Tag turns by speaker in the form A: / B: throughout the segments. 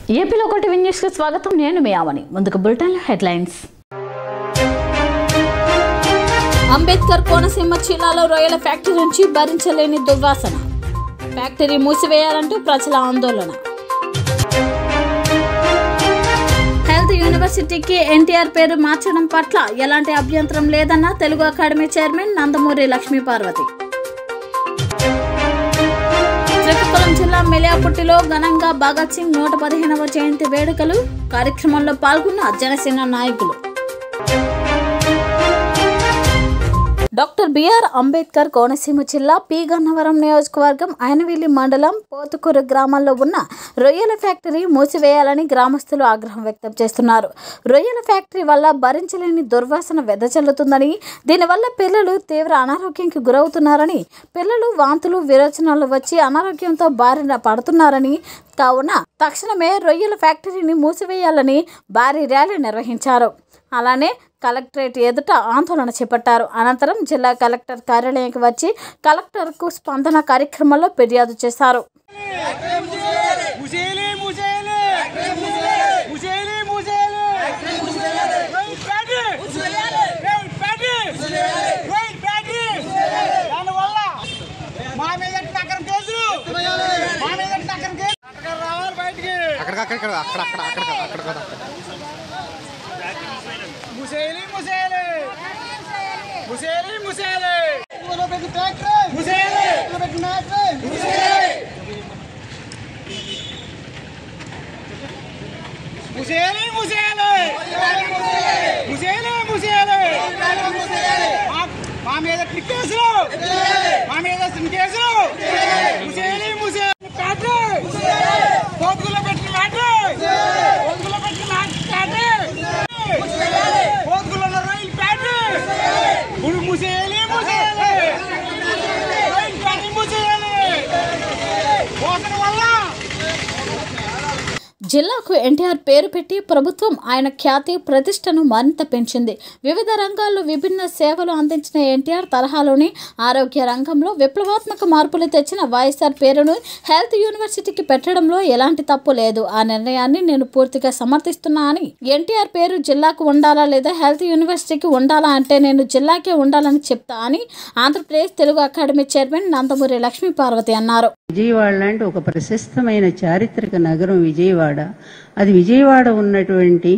A: ఏపీలో TV news కి స్వాగతం. నేను మీ ఆవని. ముందుకు బులెటిన్ హెడ్లైన్స్. అంబేద్కర్ కోనసీమ జిల్లాలో రొయ్యల ఫ్యాక్టరీ నుంచి భరించలేని దుర్వాసన. ఫ్యాక్టరీ మూసివేయాలంటూ ప్రజల ఆందోళన. హెల్త్ యూనివర్సిటీకి ఎన్టీఆర్ పేరు మార్చడం పట్ల ఎలాంటి అభ్యంతరం లేదన్న తెలుగు అకాడమీ చైర్మన్ నందమూరి లక్ష్మీపార్వతి. శ్రీకాకుళం జిల్లా మెలియాపుట్టిలో ఘనంగా భగత్ సింగ్ 115వ జయంతి వేడుకలు. కార్యక్రమంలో పాల్గొన్న జనసేన నాయకులు. డాక్టర్ బిఆర్ అంబేద్కర్ కోనసీమ జిల్లా పి గన్నవరం నియోజకవర్గం ఆయనవిల్లి మండలం పోతుకూరు గ్రామంలో ఉన్న రొయ్యల ఫ్యాక్టరీ మూసివేయాలని గ్రామస్తులు ఆగ్రహం వ్యక్తం చేస్తున్నారు. రొయ్యల ఫ్యాక్టరీ వల్ల భరించలేని దుర్వాసన వెదజల్లుతుందని, దీనివల్ల పిల్లలు తీవ్ర అనారోగ్యానికి గురవుతున్నారని, పిల్లలు వాంతులు విరోచనాలు వచ్చి అనారోగ్యంతో బారిన పడుతున్నారని, కావున తక్షణమే రొయ్యల ఫ్యాక్టరీని మూసివేయాలని భారీ ర్యాలీ నిర్వహించారు. అలానే కలెక్టరేట్ ఎదుట ఆందోళన చేపట్టారు. అనంతరం జిల్లా కలెక్టర్ కార్యాలయానికి వచ్చి కలెక్టర్కు స్పందన కార్యక్రమంలో ఫిర్యాదు చేశారు. జిల్లాకు ఎన్టీఆర్ పేరు పెట్టి ప్రభుత్వం ఆయన ఖ్యాతి ప్రతిష్టను మరింత పెంచింది. వివిధ రంగాల్లో విభిన్న సేవలు అందించిన ఎన్టీఆర్ తరహాలోని ఆరోగ్య రంగంలో విప్లవాత్మక మార్పులు తెచ్చిన వైఎస్ఆర్ పేరును హెల్త్ యూనివర్సిటీకి పెట్టడంలో ఎలాంటి తప్పు లేదు. ఆ నిర్ణయాన్ని నేను పూర్తిగా సమర్థిస్తున్నా అని, ఎన్టీఆర్ పేరు జిల్లాకు ఉండాలా లేదా హెల్త్ యూనివర్సిటీకి ఉండాలా అంటే నేను జిల్లాకే ఉండాలని చెప్తా అని ఆంధ్రప్రదేశ్ తెలుగు అకాడమీ చైర్మన్ నందమూరి లక్ష్మీపార్వతి అన్నారు.
B: విజయవాడ లాంటి ఒక ప్రశస్తమైన చారిత్రక నగరం విజయవాడ. అది విజయవాడ ఉన్నటువంటి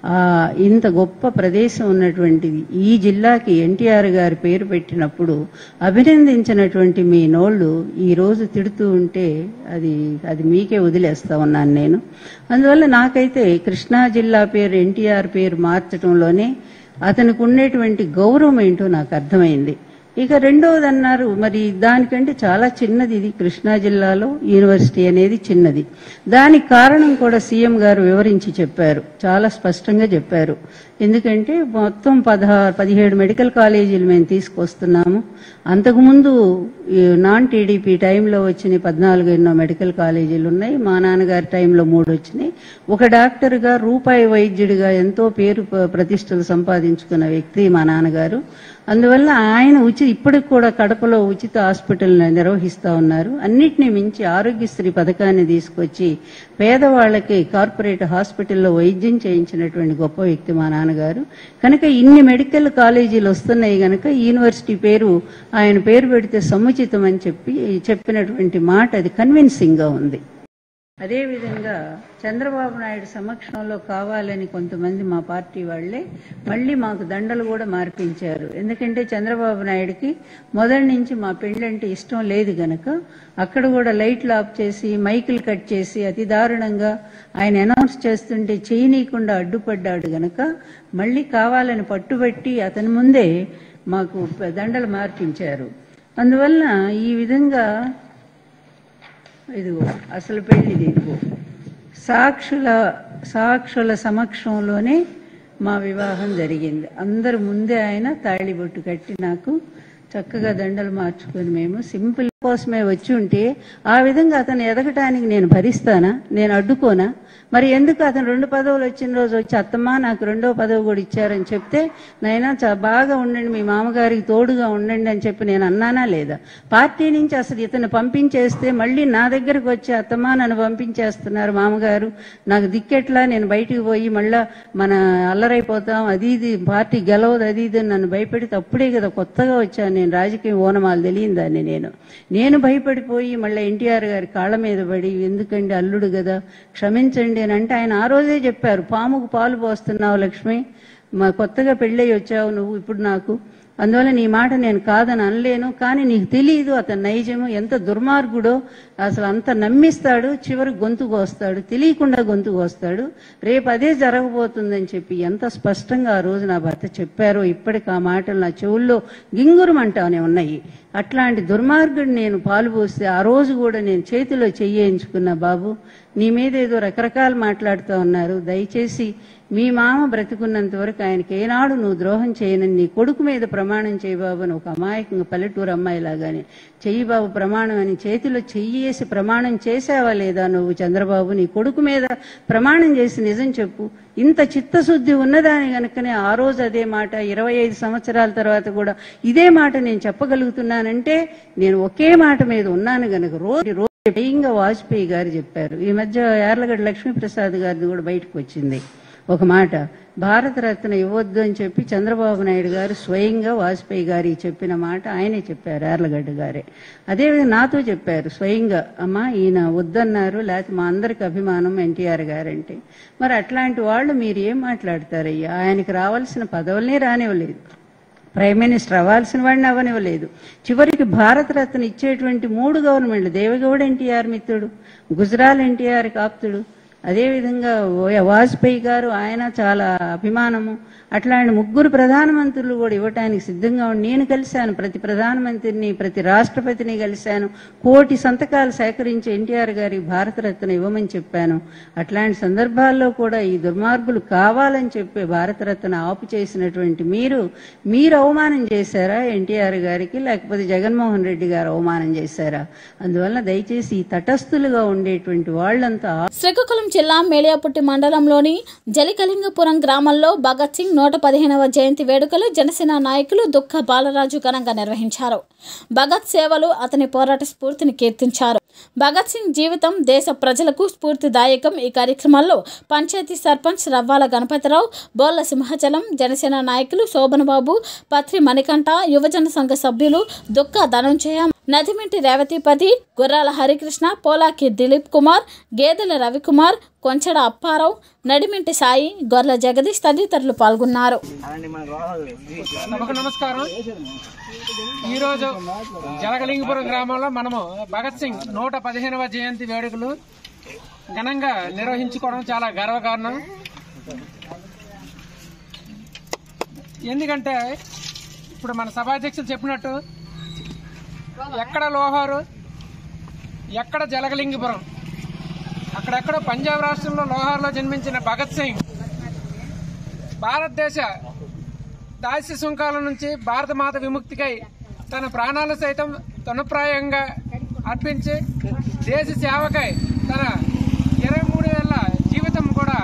B: ఇంత గొప్ప ప్రదేశం ఉన్నటువంటిది. ఈ జిల్లాకి ఎన్టీఆర్ గారి పేరు పెట్టినప్పుడు అభినందించినటువంటి మీ నోళ్ళు ఈరోజు తిడుతూ ఉంటే అది మీకే వదిలేస్తా ఉన్నాను నేను. అందువల్ల నాకైతే కృష్ణా జిల్లా పేరు ఎన్టీఆర్ పేరు మార్చడంలోనే అతనికి ఉండేటువంటి గౌరవం ఏంటో నాకు అర్థమైంది. ఇక రెండవది అన్నారు, మరి దానికంటే చాలా చిన్నది ఇది. కృష్ణా జిల్లాలో యూనివర్సిటీ అనేది చిన్నది. దానికి కారణం కూడా సీఎం గారు వివరించి చెప్పారు, చాలా స్పష్టంగా చెప్పారు. ఎందుకంటే మొత్తం 17 మెడికల్ కాలేజీలు మేము తీసుకొస్తున్నాము. అంతకుముందు నాన్ టీడీపీ టైంలో వచ్చిన 14 ఎన్నో మెడికల్ కాలేజీలు ఉన్నాయి. మా నాన్నగారి టైంలో 3 వచ్చినాయి. ఒక డాక్టర్గా రూపాయి వైద్యుడిగా ఎంతో పేరు ప్రతిష్టలు సంపాదించుకున్న వ్యక్తి మా నాన్నగారు. అందువల్ల ఆయన ఇప్పటికి కూడా కడపలో ఉచిత హాస్పిటల్ నిర్వహిస్తా ఉన్నారు. అన్నిటినీ మించి ఆరోగ్యశ్రీ పథకాన్ని తీసుకొచ్చి పేదవాళ్లకి కార్పొరేట్ హాస్పిటల్లో వైద్యం చేయించినటువంటి గొప్ప వ్యక్తి మా నాన్నగారు. కనుక ఇన్ని మెడికల్ కాలేజీలు వస్తున్నాయి గనక యూనివర్సిటీ పేరు ఆయన పేరు పెడితే సముచితం అని చెప్పినటువంటి మాట అది కన్విన్సింగ్ గా ఉంది. అదేవిధంగా చంద్రబాబు నాయుడు సమక్షంలో కావాలని కొంతమంది మా పార్టీ వాళ్లే మళ్లీ మాకు దండలు కూడా మార్పించారు. ఎందుకంటే చంద్రబాబు నాయుడుకి మొదటి నుంచి మా పెళ్లంటే ఇష్టం లేదు గనక అక్కడ కూడా లైట్లు ఆఫ్ చేసి మైకులు కట్ చేసి అతి దారుణంగా ఆయన అనౌన్స్ చేస్తుంటే చేయనీయకుండా అడ్డుపడ్డాడు గనక మళ్లీ కావాలని పట్టుబట్టి అతని ముందే మాకు దండలు మార్పించారు. అందువల్ల ఈ విధంగా ఇదిగో అసలు పెళ్లిది, ఇదిగో సాక్షుల సమక్షంలోనే మా వివాహం జరిగింది. అందరు ముందే ఆయన తాళిబొట్టు కట్టి నాకు చక్కగా దండలు మార్చుకొని మేము సింపుల్ కోసమే వచ్చి ఉంటే ఆ విధంగా అతను ఎదగటానికి నేను భరిస్తానా, నేను అడ్డుకోనా? మరి ఎందుకు అతను 2 పదవులు వచ్చిన రోజు వచ్చి అత్తమ్మ నాకు 2వ పదవి కూడా ఇచ్చారని చెప్తే నైనా బాగా ఉండండి, మీ మామగారికి తోడుగా ఉండండి అని చెప్పి నేను అన్నానా లేదా? పార్టీ నుంచి అసలు ఇతను పంపించేస్తే మళ్ళీ నా దగ్గరకు వచ్చి అత్తమ్మ నన్ను పంపించేస్తున్నారు మామగారు, నాకు దిక్కెట్లా, నేను బయటికి పోయి మళ్ళా మన అల్లరైపోతాం, అది ఇది పార్టీ గెలవదు, అది ఇది నన్ను భయపెడితే అప్పుడే కదా కొత్తగా వచ్చాను నేను, రాజకీయ ఓనమాలు తెలియని దాన్ని నేను భయపడిపోయి మళ్ళీ ఎన్టీఆర్ గారి కాళ్ళ మీద పడి ఎందుకండి అల్లుడు కదా క్షమించండి అని అంటే ఆయన ఆ రోజే చెప్పారు, పాముకు పాలు పోస్తున్నావు లక్ష్మి, మా కొత్తగా పెళ్ళయి వచ్చావు నువ్వు ఇప్పుడు నాకు, అందువల్ల నీ మాట నేను కాదని అనలేను, కానీ నీకు తెలియదు అతని నైజము ఎంత దుర్మార్గుడో, అసలు అంత నమ్మిస్తాడు, చివరికి గొంతు కోస్తాడు, తెలియకుండా గొంతు కోస్తాడు, రేపు అదే జరగబోతుందని చెప్పి ఎంత స్పష్టంగా ఆ రోజు నా భర్త చెప్పారో ఇప్పటికి ఆ మాటలు నా చెవుల్లో గింగురమంటానే ఉన్నాయి. అట్లాంటి దుర్మార్గుడు నేను పాలు పోస్తే ఆ రోజు కూడా నేను చేతిలో చెయ్యించుకున్నా, బాబు నీ మీద ఏదో రకరకాలు మాట్లాడుతూ ఉన్నారు, దయచేసి మీ మామ బ్రతికున్నంత వరకు ఆయనకి ఏనాడు నువ్వు ద్రోహం చేయనని నీ కొడుకు మీద ప్రమాణం చేయి బాబు అని ఒక అమాయకంగా పల్లెటూరు అమ్మాయిలాగానే చెయ్యి బాబు ప్రమాణం అని చేతిలో చెయ్యేసి ప్రమాణం చేసావా లేదా నువ్వు చంద్రబాబు? నీ కొడుకు మీద ప్రమాణం చేసి నిజం చెప్పు. ఇంత చిత్తశుద్ధి ఉన్నదాని గనుకనే ఆ రోజు అదే మాట 25 సంవత్సరాల తర్వాత కూడా ఇదే మాట నేను చెప్పగలుగుతున్నానంటే నేను ఒకే మాట మీద ఉన్నాను గనుక. రోజు స్వయంగా వాజ్పేయి గారు చెప్పారు, ఈ మధ్య యార్లగడ్డ లక్ష్మీప్రసాద్ గారిది కూడా బయటకు వచ్చింది ఒక మాట, భారతరత్న ఇవ్వద్దు అని చెప్పి చంద్రబాబు నాయుడు గారు స్వయంగా వాజ్పేయి గారికి చెప్పిన మాట ఆయనే చెప్పారు, యార్లగడ్డ గారే. అదేవిధంగా నాతో చెప్పారు స్వయంగా, అమ్మా ఈయన వద్దన్నారు, లేకపోతే మా అందరికి అభిమానం ఎన్టీఆర్ గారంటే. మరి అట్లాంటి వాళ్ళు మీరు ఏం మాట్లాడతారయ్యా? ఆయనకి రావాల్సిన పదవులనే రానివ్వలేదు, ప్రైమ్ మినిస్టర్ అవ్వాల్సిన వాడిని అవ్వనివ్వలేదు, చివరికి భారతరత్న ఇచ్చేటువంటి 3 గవర్నమెంట్లు, దేవగౌడ ఎన్టీఆర్ మిత్రుడు, గుజరాల్ ఎన్టీఆర్ ఆప్తుడు, అదేవిధంగా వాజ్పేయి గారు ఆయన చాలా అభిమానము, అట్లాంటి 3 ప్రధానమంత్రులు కూడా ఇవ్వటానికి సిద్ధంగా ఉండి నేను కలిశాను, ప్రతి ప్రధానమంత్రిని ప్రతి రాష్ట్రపతిని కలిశాను, 1,000 సంతకాలు సేకరించి ఎన్టీఆర్ గారికి భారతరత్న ఇవ్వమని చెప్పాను. అట్లాంటి సందర్భాల్లో కూడా ఈ దుర్మార్గులు కావాలని చెప్పి భారతరత్న ఆపు చేసినటువంటి మీరు అవమానం చేశారా ఎన్టీఆర్ గారికి, లేకపోతే జగన్మోహన్ రెడ్డి గారు అవమానం చేశారా? అందువల్ల దయచేసి ఈ తటస్థులుగా ఉండేటువంటి వాళ్లంతా.
A: శ్రీకాకుళం జిల్లా మేలియాపుట్టి మండలంలోని జలికలింగపురం గ్రామంలో భగత్ సింగ్ 115వ జయంతి వేడుకలు జనసేన నాయకులు దుఃఖ బాలరాజు ఘనంగా నిర్వహించారు. భగత్ సేవలు అతని పోరాట స్ఫూర్తిని కీర్తించారు. భగత్ సింగ్ జీవితం దేశ ప్రజలకు స్ఫూర్తిదాయకం. ఈ కార్యక్రమంలో పంచాయతీ సర్పంచ్ రవ్వాల గణపతిరావు, బోళ్ల సింహాచలం, జనసేన నాయకులు శోభనబాబు, పత్రి మణికంఠ, యువజన సంఘ సభ్యులు దుఃఖ ధనంజయ, నదిమింటి రేవతిపతి, గుర్రాల హరికృష్ణ, పోలాకి దిలీప్ కుమార్, గేదెల రవికుమార్, కొంచెడ అప్పారావు, నడిమింటి సాయి, గొర్ల జగదీష్ తదితరులు పాల్గొన్నారు.
C: నమస్కారం. ఈరోజు జలకలింగపురం గ్రామంలో మనము భగత్ సింగ్ 115వ జయంతి వేడుకలు ఘనంగా నిర్వహించుకోవడం చాలా గర్వకారణం. ఎందుకంటే ఇప్పుడు మన సభాధ్యక్షులు చెప్పినట్టు ఎక్కడ లోహారు, ఎక్కడ జలకలింగపురం, అక్కడెక్కడో పంజాబ్ రాష్ట్రంలో లోహార్లో జన్మించిన భగత్ సింగ్ భారతదేశ దాస్య సుంకాల నుంచి భారత మాత విముక్తికై తన ప్రాణాలు సైతం తనుప్రాయంగా అర్పించి దేశ సేవకై తన 23 ఏళ్ల జీవితం కూడా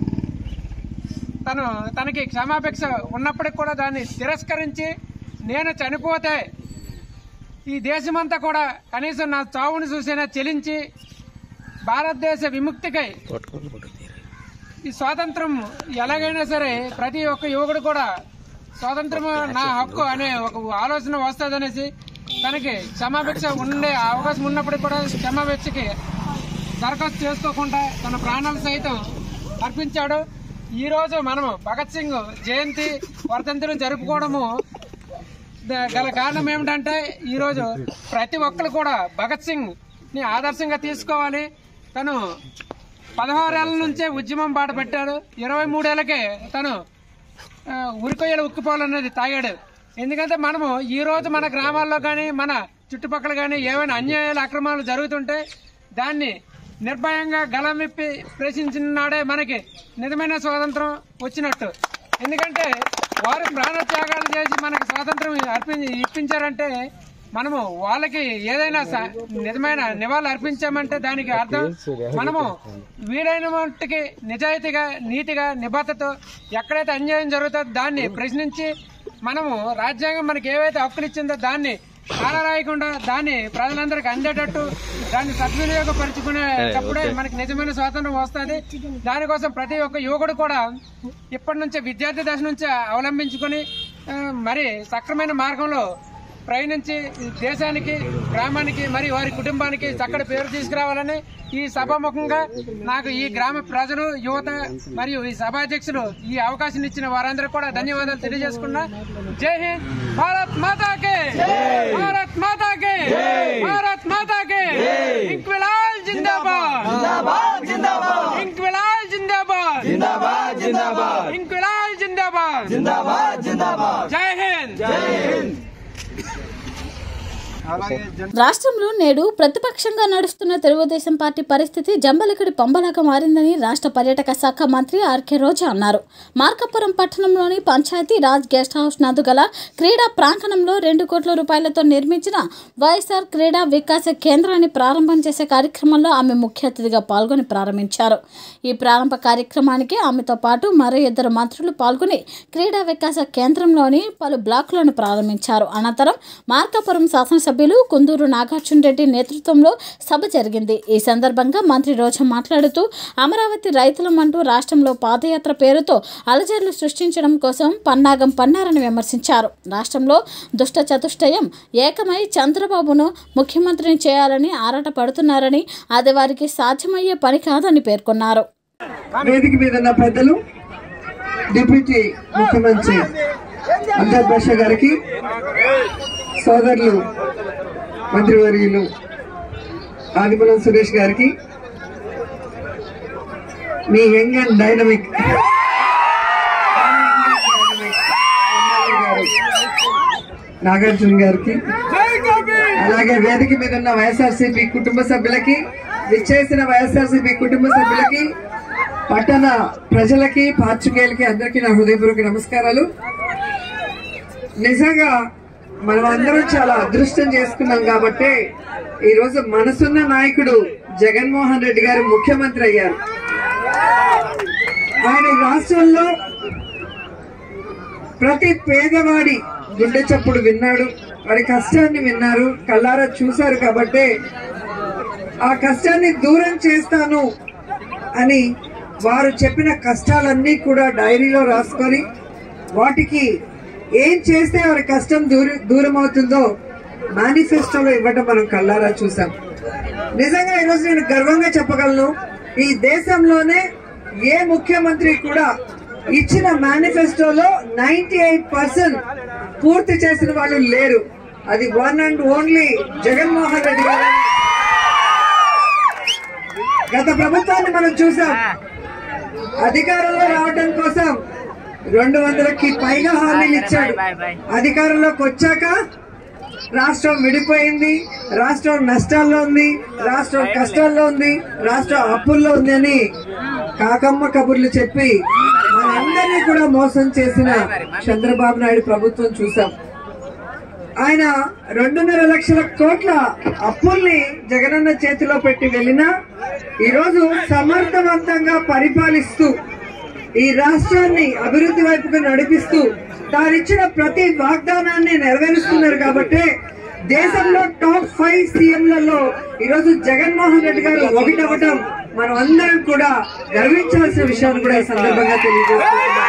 C: తనకి క్షమాపేక్ష ఉన్నప్పటికి కూడా దాన్ని తిరస్కరించి నేను చనిపోతే ఈ దేశమంతా కూడా కనీసం నా చావుని చూసినా చెలించి భారతదేశ విముక్తికై ఈ స్వాతంత్రం ఎలాగైనా సరే ప్రతి ఒక్క యువకుడు కూడా స్వాతంత్రం నా హక్కు అనే ఒక ఆలోచన వస్తుందనేసి తనకి క్షమాపేక్ష ఉండే అవకాశం ఉన్నప్పటికీ కూడా క్షమాపేక్షకి దరఖాస్తు చేసుకోకుండా తన ప్రాణాలు సైతం అర్పించాడు. ఈ రోజు మనము భగత్ సింగ్ జయంతి వర్ధంతిని జరుపుకోవడము గల కారణం ఏమిటంటే ఈరోజు ప్రతి ఒక్కరు కూడా భగత్ సింగ్ ని ఆదర్శంగా తీసుకోవాలి. తను 16 ఏళ్ల నుంచే ఉద్యమం బాట పెట్టాడు. 23 ఏళ్లకే తను ఉరికొయ్యలు ఉక్కిపోవాలనేది తాగాడు. ఎందుకంటే మనము ఈ రోజు మన గ్రామాల్లో కానీ మన చుట్టుపక్కల కానీ ఏమైనా అన్యాయాలు అక్రమాలు జరుగుతుంటే దాన్ని నిర్భయంగా గలం విప్పి ప్రశ్నించిన నాడే మనకి నిజమైన స్వాతంత్రం వచ్చినట్టు. ఎందుకంటే వారు ప్రాణత్యాగాలు చేసి మనకి స్వాతంత్రం ఇప్పించారంటే మనము వాళ్ళకి ఏదైనా నిజమైన నివాళులు అర్పించామంటే దానికి అర్థం మనము వీలైన మట్టుకి నిజాయితీగా, నీతిగా, నిబద్ధతతో ఎక్కడైతే అన్యాయం జరుగుతుందో దాన్ని ప్రశ్నించి మనము రాజ్యాంగం మనకి ఏవైతే హక్కులు ఇచ్చిందో దాన్ని కాలరాయకుండా దాన్ని ప్రజలందరికీ అందేటట్టు దాన్ని సద్వినియోగపరుచుకునేటప్పుడే మనకి నిజమైన స్వాతంత్రం వస్తుంది. దానికోసం ప్రతి ఒక్క యువకుడు కూడా ఇప్పటి నుంచే విద్యార్థి దశ నుంచే అవలంబించుకుని మరి సక్రమైన మార్గంలో ప్రయాణించి దేశానికి, గ్రామానికి, మరి వారి కుటుంబానికి చక్కటి పేరు తీసుకురావాలని ఈ సభాముఖంగా నాకు ఈ గ్రామ ప్రజలు, యువత మరియు ఈ సభాధ్యక్షులు ఈ అవకాశం ఇచ్చిన వారందరూ కూడా ధన్యవాదాలు తెలియజేసుకున్నా. జై హింద్, భారత్ మాతాకే, భారత్ మాతాకే, భారత్ మాతాకే. ఇంక్విలాబ్ జిందాబాద్, ఇంక్విలాబ్ జిందాబాద్, ఇంక్విలాబ్ జిందాబాద్. జై హింద్.
A: రాష్ట్రంలో నేడు ప్రతిపక్షంగా నడుస్తున్న తెలుగుదేశం పార్టీ పరిస్థితి జంబలకడి పంబలాగా మారిందని రాష్ట్ర పర్యాటక శాఖ మంత్రి ఆర్కే రోజా అన్నారు. మార్కాపురం పట్టణంలోని పంచాయతీ రాజ్ గెస్ట్ హౌస్ నందు గల క్రీడా ప్రాంగణంలో 2 కోట్ల రూపాయలతో నిర్మించిన వైఎస్ఆర్ క్రీడా వికాస కేంద్రాన్ని ప్రారంభం చేసే కార్యక్రమంలో ఆమె ముఖ్య అతిథిగా పాల్గొని ప్రారంభించారు. ఈ ప్రారంభ కార్యక్రమానికి ఆమెతో పాటు మరో 2 మంత్రులు పాల్గొని క్రీడా వికాస కేంద్రంలోని పలు బ్లాకులను ప్రారంభించారు. అనంతరం మార్కాపురం శాసనసభ్యులు కుందూరు నాగార్జున రెడ్డి నేతృత్వంలో సభ జరిగింది. ఈ సందర్భంగా మంత్రి రోజా మాట్లాడుతూ అమరావతి రైతులమంటూ రాష్ట్రంలో పాదయాత్ర పేరుతో అలజడులు సృష్టించడం కోసం పన్నాగం పన్నారని విమర్శించారు. రాష్ట్రంలో దుష్ట చతుష్టయం ఏకమై చంద్రబాబును ముఖ్యమంత్రిని చేయాలని ఆరాటపడుతున్నారని, అది వారికి సాధ్యమయ్యే పని కాదని పేర్కొన్నారు.
D: వేదిక మీద ఉన్న పెద్దలు, డిప్యూటీ ముఖ్యమంత్రి అంజద్ బాషా గారికి, సోదరులు మంత్రివర్యులు ఆదిమూలం సురేష్ గారికి, మీ యంగ్ అండ్ డైనమిక్ నాగార్జున గారికి, అలాగే వేదిక మీద ఉన్న వైఎస్ఆర్సీపీ కుటుంబ సభ్యులకి, విచ్చేసిన వైఎస్ఆర్సీపీ కుటుంబ సభ్యులకి, పట్టణ ప్రజలకి, పాత్రికేయులకి అందరికీ నా హృదయపూర్వక నమస్కారాలు. నిజంగా మనం అందరం చాలా అదృష్టం చేసుకున్నాం కాబట్టి ఈరోజు మనసున్న నాయకుడు జగన్మోహన్ రెడ్డి గారు ముఖ్యమంత్రి అయ్యారు. ఆయన రాష్ట్రంలో ప్రతి పేదవాడి గుండె చప్పుడు విన్నాడు, వాడి కష్టాన్ని విన్నారు, కళ్ళారా చూశారు. కాబట్టి ఆ కష్టాన్ని దూరం చేస్తాను అని వారు చెప్పిన కష్టాలన్నీ కూడా డైరీలో రాసుకొని వాటికి ఏం చేస్తే వారి కష్టం దూరం అవుతుందో మేనిఫెస్టోలో ఇవ్వటం మనం కళ్ళారా చూసాం. నిజంగా ఈరోజు నేను గర్వంగా చెప్పగలను, ఈ దేశంలోనే ఏ ముఖ్యమంత్రి కూడా ఇచ్చిన మేనిఫెస్టోలో 98% పూర్తి చేసిన వాళ్ళు లేరు. అది one and only Jaganmohan Reddy గారు. గత ప్రభుత్వాన్ని మనం చూసాం, అధికారంలో రావడం కోసం 200కి పైగా హామీలు ఇచ్చాడు. అధికారంలోకి వచ్చాక రాష్ట్రం విడిపోయింది, రాష్ట్రం నష్టాల్లో ఉంది, రాష్ట్రం కష్టాల్లో ఉంది, రాష్ట్రం అప్పుల్లో ఉంది అని కాకమ్మ కబుర్లు చెప్పి మనందరినీ కూడా మోసం చేసిన చంద్రబాబు నాయుడు ప్రభుత్వం చూసాం. ఆయన 2.5 లక్షల కోట్ల అప్పుల్ని జగనన్న చేతిలో పెట్టి వెళ్ళినా ఈరోజు సమర్థవంతంగా పరిపాలిస్తూ ఈ రాష్ట్రాన్ని అభివృద్ధి వైపుకు నడిపిస్తూ తానిచ్చిన ప్రతి వాగ్దానాన్ని నెరవేరుస్తున్నారు. కాబట్టి దేశంలో టాప్ 5 సీఎంలలో ఈరోజు జగన్మోహన్ రెడ్డి గారు ఒకటవటం మనం అందరం కూడా గర్వించాల్సిన విషయాన్ని కూడా ఈ సందర్భంగా తెలియజేస్తున్నాం.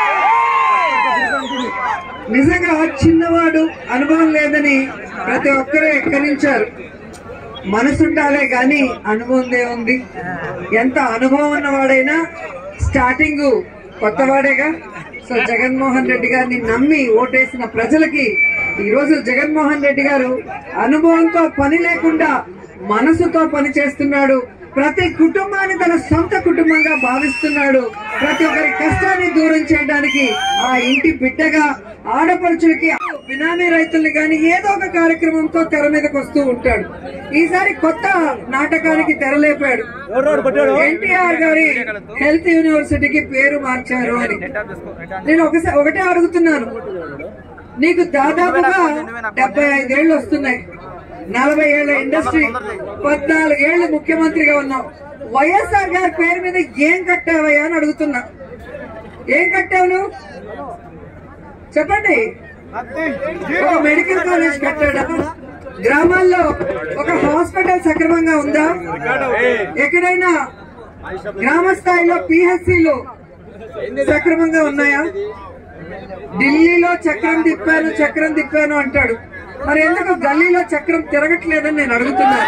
D: నిజంగా చిన్నవాడు, అనుభవం లేదని ప్రతి ఒక్కరూ ఎక్కరించారు. మనసుండాలే గాని అనుభవం ఏముంది? ఎంత అనుభవం ఉన్నవాడైనా స్టార్టింగ్ కొత్తవాడేగా. సో జగన్మోహన్ రెడ్డి గారిని నమ్మి ఓటేసిన ప్రజలకి ఈరోజు జగన్మోహన్ రెడ్డి గారు అనుభవంతో పని లేకుండా మనసుతో పని చేస్తున్నాడు. ప్రతి కుటుంబాన్ని తన సొంత కుటుంబంగా భావిస్తున్నాడు. ప్రతి ఒక్కరి కష్టాన్ని దూరం చేయడానికి ఆ ఇంటి బిడ్డగా, ఆడపడుచులకి, బినామీ రైతుల్ని కానీ ఏదో ఒక కార్యక్రమంతో తెర మీదకి వస్తూ ఉంటాడు. ఈసారి కొత్త నాటకానికి తెరలేపాడు. ఎన్టీఆర్ గారి హెల్త్ యూనివర్సిటీకి పేరు మార్చారు అని. నేను ఒకటే అడుగుతున్నాను, నీకు దాదాపుగా 75 ఏళ్ళు వస్తున్నాయి, 40 ఏళ్ల ఇండస్ట్రీ, 14 ఏళ్లు ముఖ్యమంత్రిగా ఉన్నావు. వైఎస్ఆర్ గారి పేరు మీద ఏం కట్టావయ్యా అని అడుగుతున్నా. ఏం కట్టావు నువ్వు చెప్పండి. ఒక మెడికల్ కాలేజ్ కట్టాడా? గ్రామాల్లో ఒక హాస్పిటల్ సక్రమంగా ఉందా? ఎక్కడైనా గ్రామ స్థాయిలో పిహెచ్సిలు సక్రమంగా ఉన్నాయా? ఢిల్లీలో చక్రం తిప్పాను అంటాడు, మరి ఎందుకు గల్లీలో చక్రం తిరగట్లేదని నేను అడుగుతున్నాను.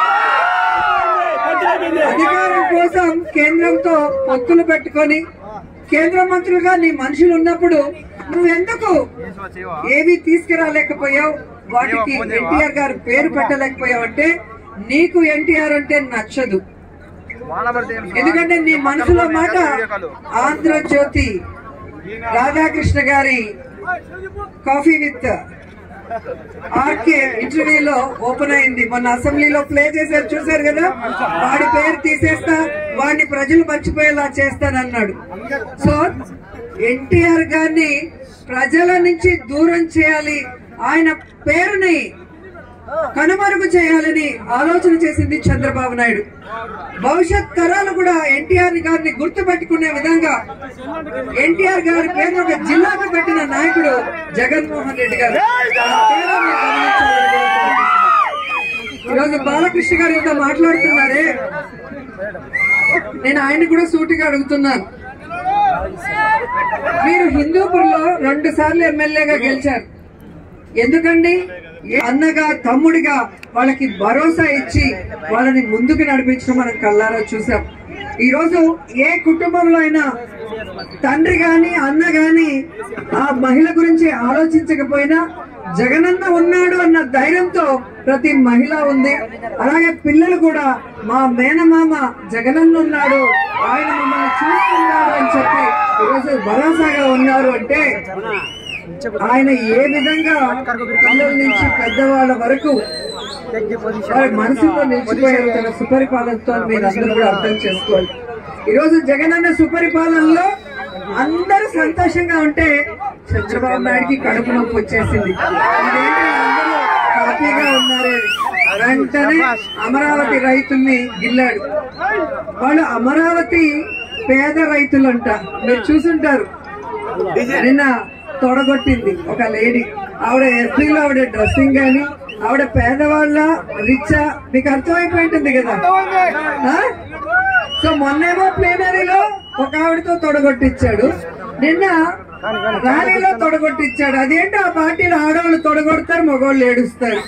D: అధికారం కోసం కేంద్రంతో పొత్తులు పెట్టుకొని కేంద్ర మంత్రులుగా నీ మనుషులు ఉన్నప్పుడు నువ్వెందుకు ఏవి తీసుకురాలేకపోయావు? వాటికి ఎన్టీఆర్ గారు పేరు పెట్టలేకపోయావు అంటే నీకు ఎన్టీఆర్ అంటే నచ్చదు. ఎందుకంటే నీ మనసులో మాట ఆంధ్రజ్యోతి రాధాకృష్ణ గారి కాఫీ విత్ ఆర్కే ఇంటర్వ్యూలో ఓపెన్ అయింది. మొన్న అసెంబ్లీలో ప్లే చేశారు, చూశారు కదా. వాడి పేరు తీసేస్తా, వాడిని ప్రజలు మర్చిపోయేలా చేస్తానన్నాడు. సో ఎన్టీఆర్ గారిని ప్రజల నుంచి దూరం చేయాలి, ఆయన పేరుని కనుమరుగు చేయాలని ఆలోచన చేసింది చంద్రబాబు నాయుడు. భవిష్యత్ తరాలు కూడా ఎన్టీఆర్ గారిని గుర్తుపెట్టుకునే విధంగా ఎన్టీఆర్ గారి పేరు ఒక జిల్లాకు పెట్టిన నాయకుడు జగన్మోహన్ రెడ్డి గారు. ఈరోజు బాలకృష్ణ గారు ఇంత మాట్లాడుతున్నారే, నేను ఆయన కూడా సూటిగా అడుగుతున్నాను. మీరు హిందూపూర్లో 2 సార్లు ఎమ్మెల్యేగా గెలిచారు. ఎందుకండి? అన్నగా తమ్ముడిగా వాళ్ళకి భరోసా ఇచ్చి వాళ్ళని ముందుకు నడిపించడం మనం కళ్ళారా చూసాం. ఈ రోజు ఏ కుటుంబంలో అయినా తండ్రి గాని అన్న గాని ఆ మహిళ గురించి ఆలోచించకపోయినా జగనన్న ఉన్నాడు అన్న ధైర్యంతో ప్రతి మహిళ ఉంది. అలాగే పిల్లలు కూడా మా మేనమామ జగనన్న ఉన్నాడు, ఆయన మమ్మల్ని చూస్తున్నాడు అని చెప్పి ఈరోజు భరోసాగా ఉన్నారు. అంటే ఆయన ఏ విధంగా పిల్లల నుంచి పెద్దవాళ్ళ వరకు వారి మనసులో నిలిచిపోయారు తన సుపరిపాలనతో మీరు అందరూ కూడా అర్థం చేసుకోవాలి. ఈరోజు జగనన్న సుపరిపాలనలో అందరూ సంతోషంగా ఉంటే చంద్రబాబు నాయుడికి కడుపు నొప్పి వచ్చేసింది. అందరూ హ్యాపీగా ఉన్నారే, వెంటనే అమరావతి రైతుల్ని గిల్లాడు. వాళ్ళు అమరావతి పేద రైతులంట, మీరు చూసుంటారు. నిన్న తొడగొట్టింది ఒక లేడీ, ఆవిడ ఎస్పీలో ఆవిడ డ్రెస్సింగ్ గాని ఆవిడ పేదవాళ్ళ రిచ్చా మీకు అర్థమైపోయింటుంది కదా. సో మొన్నేమో ప్లేనరీలో ఒక ఆవిడతో తొడగొట్టించాడు, నిన్న ర్యాలీలో తొడగొట్టించాడు. అదేంటో ఆ పార్టీలో ఆడవాళ్ళు తొడగొడతారు, మగవాళ్ళు ఏడుస్తారు.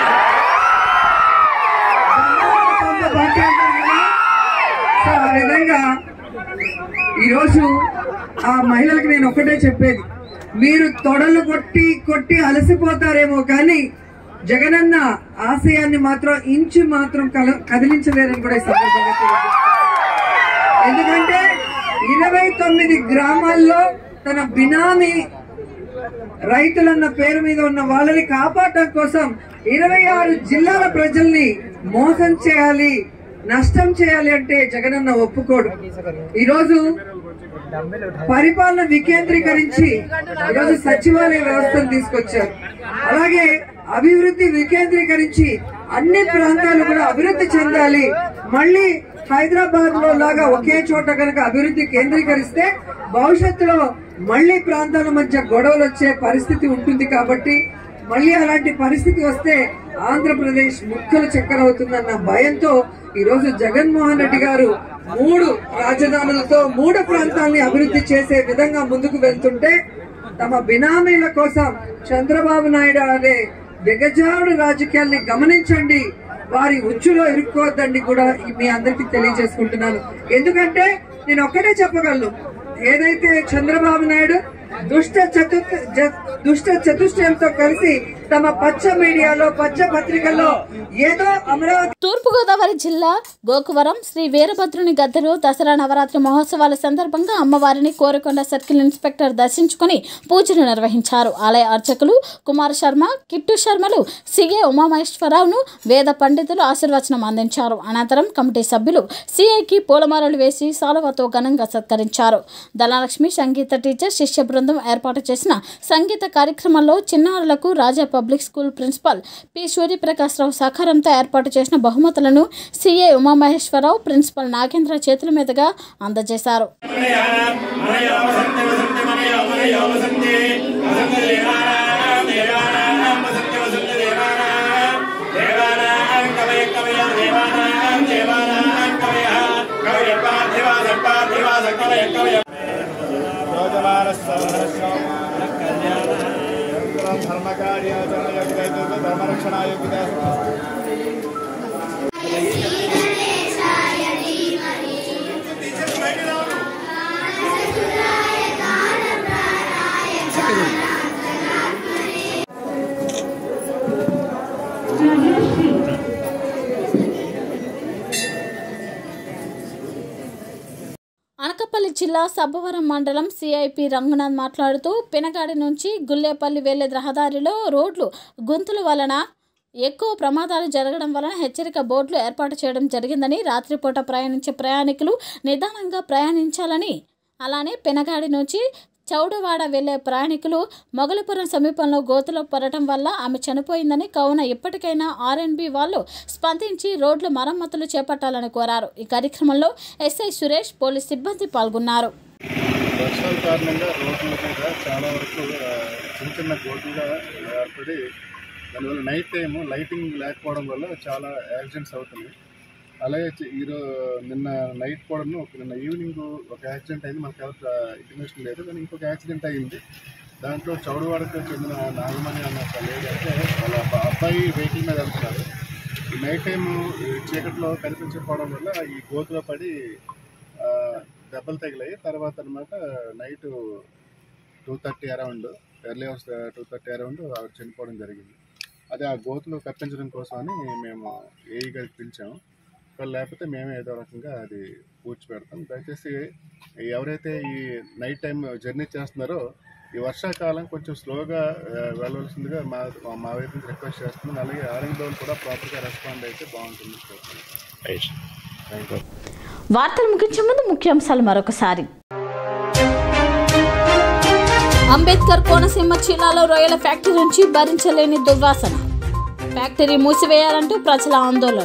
D: సో ఆ విధంగా ఈరోజు ఆ మహిళలకు నేను ఒకటే చెప్పేది, మీరు తొడలు కొట్టి కొట్టి అలసిపోతారేమో కానీ జగనన్న ఆశయాన్ని మాత్రం ఇంచు మాత్రం కదిలించలేరని కూడా ఈ సందర్భంగా తెలియజేస్తారు. ఎందుకంటే 29 గ్రామాల్లో తన బినామీ రైతులన్న పేరు మీద ఉన్న వాళ్ళని కాపాడటం కోసం 26 జిల్లాల ప్రజల్ని మోసం చేయాలి, నష్టం చేయాలి అంటే జగనన్న ఒప్పుకోడు. ఈరోజు పరిపాలన వికేంద్రీకరించి ఈరోజు సచివాలయ వ్యవస్థను తీసుకొచ్చారు. అలాగే అభివృద్ధి వికేంద్రీకరించి అన్ని ప్రాంతాలు కూడా అభివృద్ధి చెందాలి. మళ్ళీ హైదరాబాద్ లో లాగా ఒకే చోట కనుక అభివృద్ధి కేంద్రీకరిస్తే భవిష్యత్తులో మళ్లీ ప్రాంతాల మధ్య గొడవలు వచ్చే పరిస్థితి ఉంటుంది. కాబట్టి మళ్లీ అలాంటి పరిస్థితి వస్తే ఆంధ్రప్రదేశ్ ముక్కలు చెక్కరవుతుందన్న భయంతో ఈరోజు జగన్మోహన్ రెడ్డి గారు 3 రాజధానులతో 3 ప్రాంతాలని అభివృద్ధి చేసే విధంగా ముందుకు వెళ్తుంటే తమ బినామీల కోసం చంద్రబాబు నాయుడు అనే దిగజారుడు రాజకీయాల్ని గమనించండి, వారి ఉచ్చులో ఇరుక్కోవద్దండి కూడా మీ అందరికీ తెలియజేసుకుంటున్నాను. ఎందుకంటే నేను ఒక్కటే చెప్పగలను, ఏదైతే చంద్రబాబు నాయుడు దుష్ట చతుష్టయంతో కలిసి తమ పచ్చ మీడియాలో పచ్చ పత్రికల్లో ఏదో అమరావతి.
A: తూర్పుగోదావరి జిల్లా గోకవరం శ్రీ వీరభద్రుని గద్దెలో దసరా నవరాత్రి మహోత్సవాల సందర్భంగా అమ్మవారిని కోరకొండ సర్కిల్ ఇన్స్పెక్టర్ దర్శించుకుని పూజలు నిర్వహించారు. ఆలయ అర్చకులు కుమార్ శర్మ, కిట్టు శర్మలు, సిఏ ఉమామహేశ్వరరావును వేద పండితులు ఆశీర్వచనం అందించారు. అనంతరం కమిటీ సభ్యులు సిఐకి పూలమాలలు వేసి సాలువతో ఘనంగా సత్కరించారు. ధనలక్ష్మి సంగీత టీచర్ శిష్య బృందం ఏర్పాటు చేసిన సంగీత కార్యక్రమంలో చిన్నారులకు Raja Public School principal P Suryaprakash Rao సహకారంతో ఏర్పాటు చేసిన బహుమతులను సిఏ ఉమామహేశ్వరరావు, ప్రిన్సిపల్ నాగేంద్ర చేతుల మీదుగా అందజేశారు. అనకాపల్లి జిల్లా సబ్బవరం మండలం సిఐపి రంగనాథ్ మాట్లాడుతూ పినగాడి నుంచి గుల్లేపల్లి వెళ్లే రహదారిలో రోడ్లు గుంతల వలన ఎక్కువ ప్రమాదాలు జరగడం వలన హెచ్చరిక బోర్డులు ఏర్పాటు చేయడం జరిగిందని, రాత్రిపూట ప్రయాణించే ప్రయాణికులు నిదానంగా ప్రయాణించాలని, అలానే పినగాడి నుంచి చౌడవాడ వెళ్లే ప్రయాణికులు మొగలపురం సమీపంలో గోతులో పడటం వల్ల ఆమె చనిపోయిందని, కావున ఇప్పటికైనా ఆర్ఎన్బి వాళ్ళు స్పందించి రోడ్ల మరమ్మతులు చేపట్టాలని కోరారు. ఈ కార్యక్రమంలో ఎస్ఐ సురేష్, పోలీస్ సిబ్బంది పాల్గొన్నారు.
E: వర్షాల కారణంగా రోడ్ల మీద చాలా వరకు చిన్న చిన్న గోతులుగా ఏర్పడి దానివల్ల నైట్ టైము లైటింగ్ లేకపోవడం వల్ల చాలా యాక్సిడెంట్స్ అవుతున్నాయి. అలాగే నిన్న నైట్ కూడా నిన్న ఈవినింగ్ ఒక యాక్సిడెంట్ అయింది. మనకు ఎవరు ఇంటిమేషన్ లేదు, కానీ ఇంకొక యాక్సిడెంట్ అయింది. దాంట్లో చౌడవాడకు చెందిన నాగమణి అన్న ఒక లేడీ అయితే వాళ్ళ అబ్బాయి వెహికల్ మీద వెళ్తున్నారు. ఈ నైట్ టైము చీకట్లో కనిపించకపోవడం వల్ల ఈ గోతులో పడి దెబ్బలు తగిలాయి. తర్వాత అనమాట night 2:30 around, early hours 2:30 around ఆవిడ చనిపోవడం జరిగింది. అదే ఆ గోతులు తప్పించడం కోసమని మేము ఏఈ గారికి పిలిచాము. లేకపోతే మేమే ఏదో రకంగా అది పూడ్చిపెడతాం. దయచేసి ఎవరైతే ఈ నైట్ టైం జర్నీ చేస్తున్నారో ఈ వర్షాకాలం కొంచెం స్లోగా వెళ్ళవలసిందిగా మా వైపు నుంచి రిక్వెస్ట్ చేస్తున్నాం. అలాగే ఆర్ఎన్బి కూడా ప్రాపర్గా రెస్పాండ్ అయితే బాగుంటుంది.
A: వార్తలు ముగించే ముందు ముఖ్యాంశాలు మరొకసారి. అంబేద్కర్ కోనసీమ జిల్లాలో రొయ్యల ఫ్యాక్టరీ నుంచి భరించలేని దుర్వాసన, ఫ్యాక్టరీ మూసివేయాలంటూ ప్రజల ఆందోళన.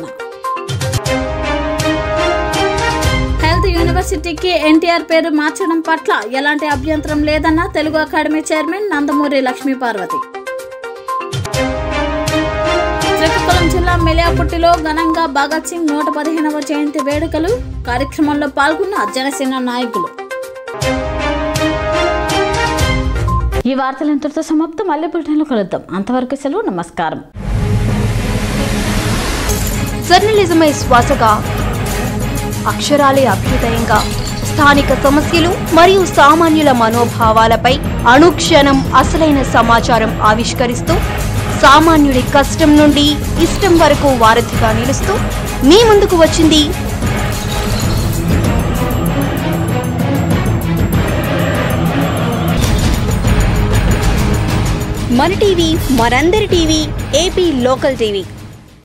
A: హెల్త్ యూనివర్సిటీకి ఎన్టీఆర్ పేరు మార్చడం పట్ల ఎలాంటి అభ్యంతరం లేదన్న తెలుగు అకాడమీ చైర్మన్ నందమూరి లక్ష్మీపార్వతి. శ్రీకాకుళం జిల్లా మెలియాపుట్టిలో ఘనంగా భగత్ సింగ్ 115వ జయంతి వేడుకలు, కార్యక్రమంలో పాల్గొన్న జనసేన నాయకులు. ఈ వార్తలు ఇంతటితో సమాప్తం. మళ్ళీ బులెటిన్లో కలుద్దాం. అంతవరకు సెలవు. నమస్కారం.
F: జర్నలిజమే శ్వాసగా, అక్షరాలే అభ్యుదయంగా, స్థానిక సమస్యలు మరియు సామాన్యుల మనోభావాలపై అనుక్షణం అసలైన సమాచారం ఆవిష్కరిస్తూ సామాన్యుడి కష్టం నుండి ఇష్టం వరకు వారధిగా నిలుస్తూ మీ ముందుకు వచ్చింది మన టీవీ, మనందరి టీవీ, ఏపీ లోకల్ టీవీ.